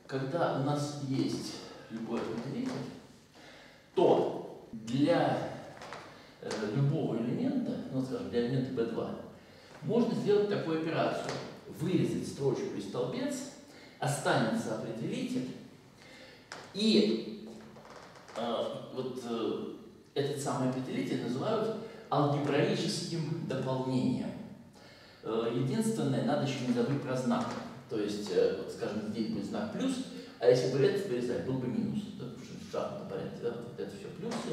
когда у нас есть любой определитель, то для любого элемента, ну скажем, для элемента B2, можно сделать такую операцию. Вырезать строчку и столбец, останется определитель, и этот самый определитель называют алгебраическим дополнением. Единственное, надо еще не забыть про знак. То есть, вот, скажем, здесь будет знак плюс, а если бы это вырезать, был бы минус. Да, потому что в шахматном порядке, да, вот это все плюсы,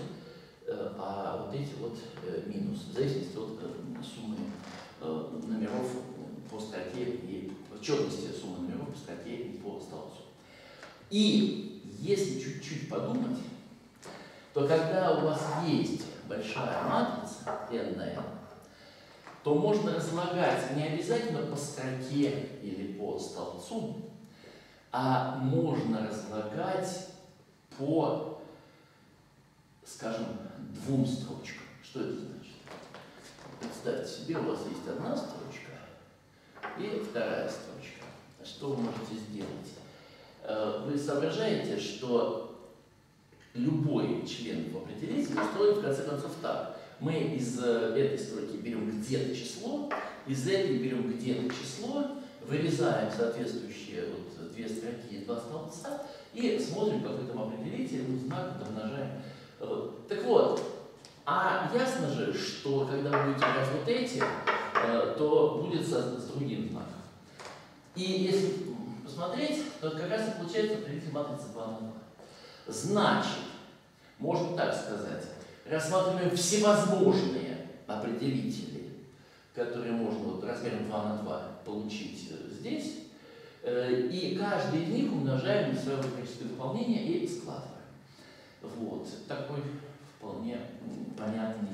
а вот эти вот минусы, в зависимости от суммы номеров по строке и в четности суммы номеров по строке и по столбцу. И если чуть-чуть подумать, то когда у вас есть большая матрица n, то можно разлагать не обязательно по строке или по столбцу, а можно разлагать по, скажем, двум строчкам. Что это значит? Представьте себе, у вас есть одна строчка и вторая строчка. Что вы можете сделать? Вы соображаете, что любой член в определителе устроен в конце концов так. Мы из этой строки берем где-то число, из этой берем где-то число, вырезаем соответствующие вот две строки и два столбца и смотрим, как в этом определителе знак умножаем. Так вот, а ясно же, что когда вы будете брать вот эти, то будет с другим знаком. И если посмотреть, то как раз и получается определитель матрицы 2 на 2. Значит, можно так сказать, рассматриваем всевозможные определители, которые можно вот размером 2 на 2 получить здесь, и каждый из них умножаем на свое алгебраическое дополнение и складываем. Вот. Такой вполне понятный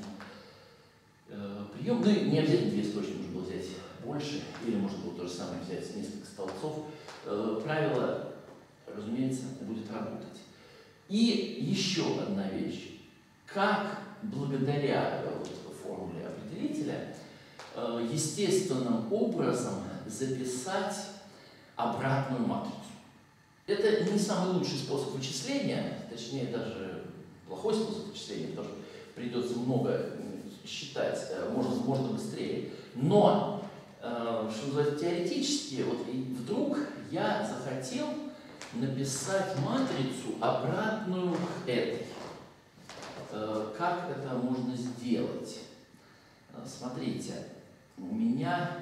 прием. Ну и не обязательно две строчки, можно было взять больше, или можно было то же самое взять несколько столбцов. Правило, разумеется, будет работать. И еще одна вещь. Как благодаря формуле определителя естественным образом записать обратную матрицу. Это не самый лучший способ вычисления, точнее даже плохой способ вычисления, потому что придется много считать, можно быстрее. Но, что называется, теоретически, вот и вдруг я захотел написать матрицу обратную к этой. Как это можно сделать? Смотрите, у меня,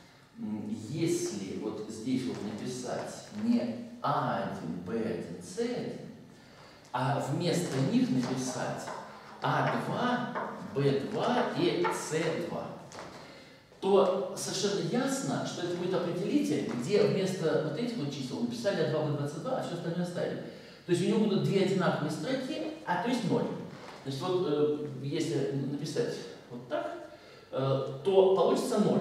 если вот здесь вот написать не А1, Б1, С1, а вместо них написать А2, Б2 и С2, то совершенно ясно, что это будет определитель, где вместо вот этих вот чисел написали А2, Б22, а все остальное оставили. То есть у него будут две одинаковые строки, а то есть 0. Значит, вот если написать вот так, то получится 0.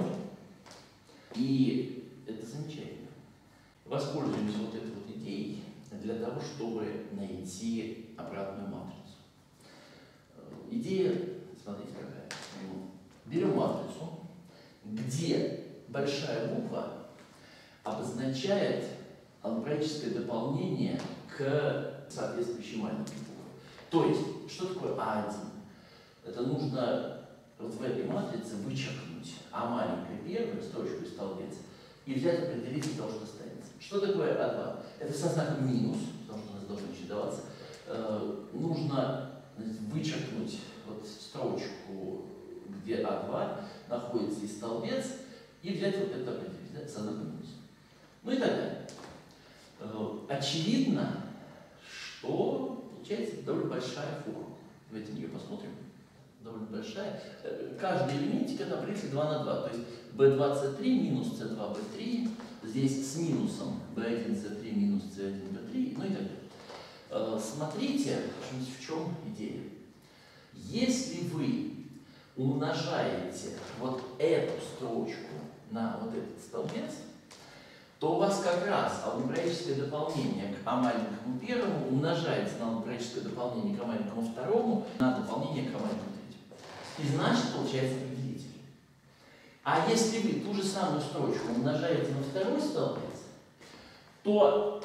И это замечательно. Воспользуемся вот этой вот идеей для того, чтобы найти обратную матрицу. Идея, смотрите какая. Берем матрицу, где большая буква обозначает алгебраическое дополнение к соответствующей маленькой букве. То есть, что такое А1? Это нужно вот в этой матрице вычеркнуть А маленькое первую, строчку и столбец, и взять определитель того, что останется. Что такое А2? Это со знаком минус, потому что у нас должно чередоваться. Нужно вычеркнуть вот строчку, где А2 находится, и столбец, и взять вот этот определитель, да, со знаком минус. Ну и так далее. Очевидно, что получается довольно большая формула. Давайте на нее посмотрим. Довольно большая. Каждый элементик это определитель 2 на 2. То есть B2C3 минус C2 B3. Здесь с минусом B1 C3 минус C1 B3. Ну и так далее. Смотрите, в чем идея. Если вы умножаете вот эту строчку на вот этот столбец, то у вас как раз алгебраическое дополнение к А маленькому первому умножается на алгебраическое дополнение к А маленькому второму на дополнение к А маленькому третьему. И значит, получается определитель. А если вы ту же самую строчку умножаете на второй столбец, то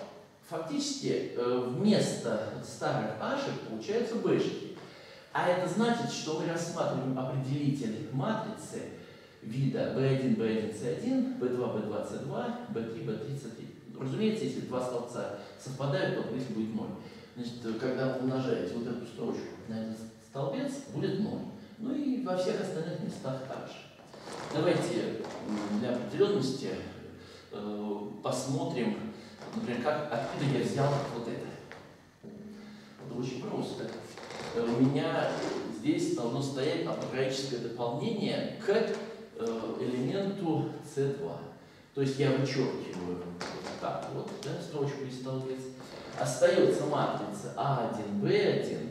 фактически вместо старых ашек получаются бэшки. А это значит, что мы рассматриваем определитель матрицы вида B1, B1, C1, B2, B2, C2, B3, B3, C3. Разумеется, если два столбца совпадают, то определитель будет 0. Значит, когда вы умножаете вот эту строчку на этот столбец, будет 0. Ну и во всех остальных местах также. Давайте для определенности посмотрим, например, откуда я взял вот это. Это очень просто. У меня здесь должно стоять алгебраическое дополнение к элементу C2. То есть я вычеркиваю вот так вот, да, строчку из столбец. Остается матрица А1, Б1,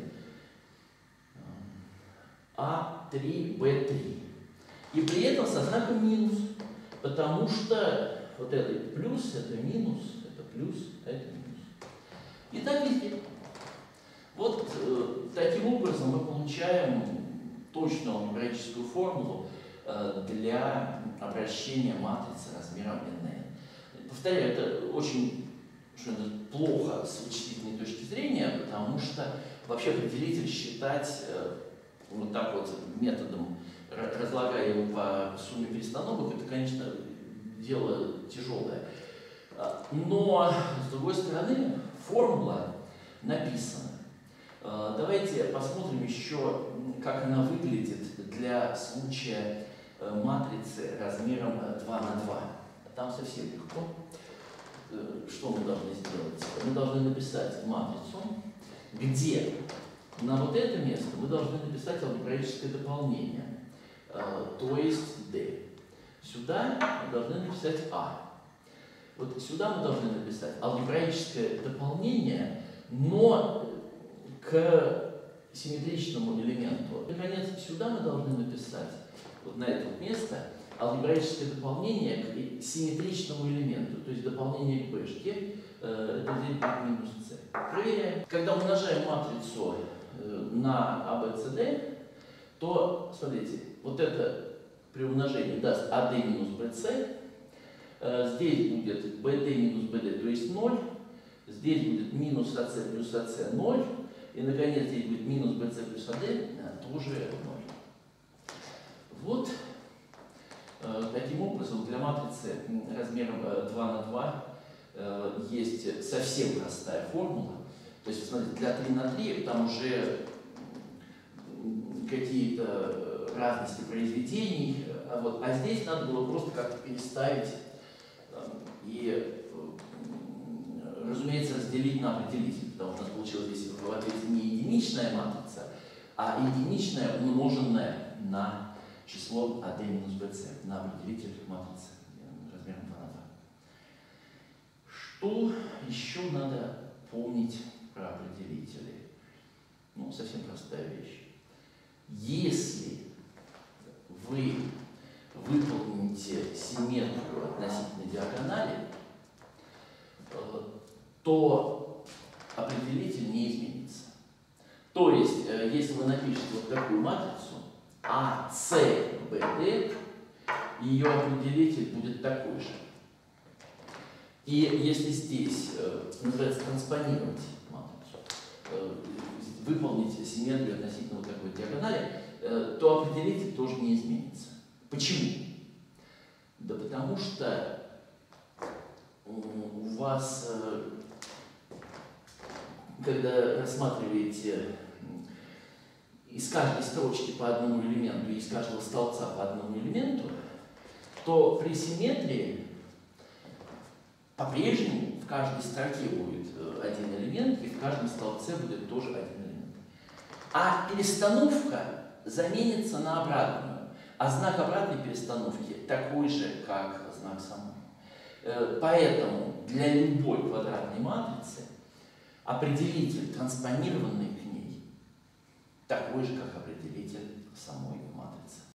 А3, Б3. И при этом со знаком минус. Потому что вот это плюс, это минус, это плюс, а это минус. И так везде. Вот таким образом мы получаем точную алгебраическую формулу для обращения матрицы размером n. Повторяю, это очень плохо с вычислительной точки зрения, потому что вообще определитель считать вот так вот методом, разлагая его по сумме перестановок, это, конечно, дело тяжелое. Но, с другой стороны, формула написана. Давайте посмотрим еще, как она выглядит для случая матрицы размером 2 на 2. Там совсем легко. Что мы должны сделать? Мы должны написать матрицу, где на вот это место мы должны написать алгебраическое дополнение, то есть D. Сюда мы должны написать А. Вот сюда мы должны написать алгебраическое дополнение, но к симметричному элементу. Наконец, сюда мы должны написать, вот на это вот место, алгебраическое дополнение к симметричному элементу, то есть дополнение к бэшке, это здесь будет минус c. Проверяем. Когда умножаем матрицу на ABCD, то, смотрите, вот это при умножении даст AD минус BC, здесь будет BD минус BD, то есть 0, здесь будет минус AC плюс AC 0, и, наконец, здесь будет минус BC плюс AD, тоже 0. Вот таким образом для матрицы размером 2 на 2 есть совсем простая формула. То есть, смотрите, для 3 на 3 там уже какие-то разности произведений, а здесь надо было просто как-то переставить и, разумеется, разделить на определитель, потому что у нас получилась здесь в ответе не единичная матрица, а единичная, умноженная на число AD минус BC, на определитель матрицы размером 2 на 2. Что еще надо помнить про определители? Ну, совсем простая вещь. Если вы выполните симметрию относительно диагонали, то определитель не изменится. То есть, если вы напишете вот такую матрицу ACBD, ее определитель будет такой же. И если здесь называется транспонировать матрицу, выполнить симметрию относительно вот такой диагонали, то определитель тоже не изменится. Почему? Да потому что у вас, когда рассматриваете из каждой строчки по одному элементу и из каждого столбца по одному элементу, то при симметрии по-прежнему в каждой строке будет один элемент, и в каждом столбце будет тоже один элемент. А перестановка заменится на обратную. А знак обратной перестановки такой же, как знак самой. Поэтому для любой квадратной матрицы определитель, транспонированный к ней, такой же, как определитель самой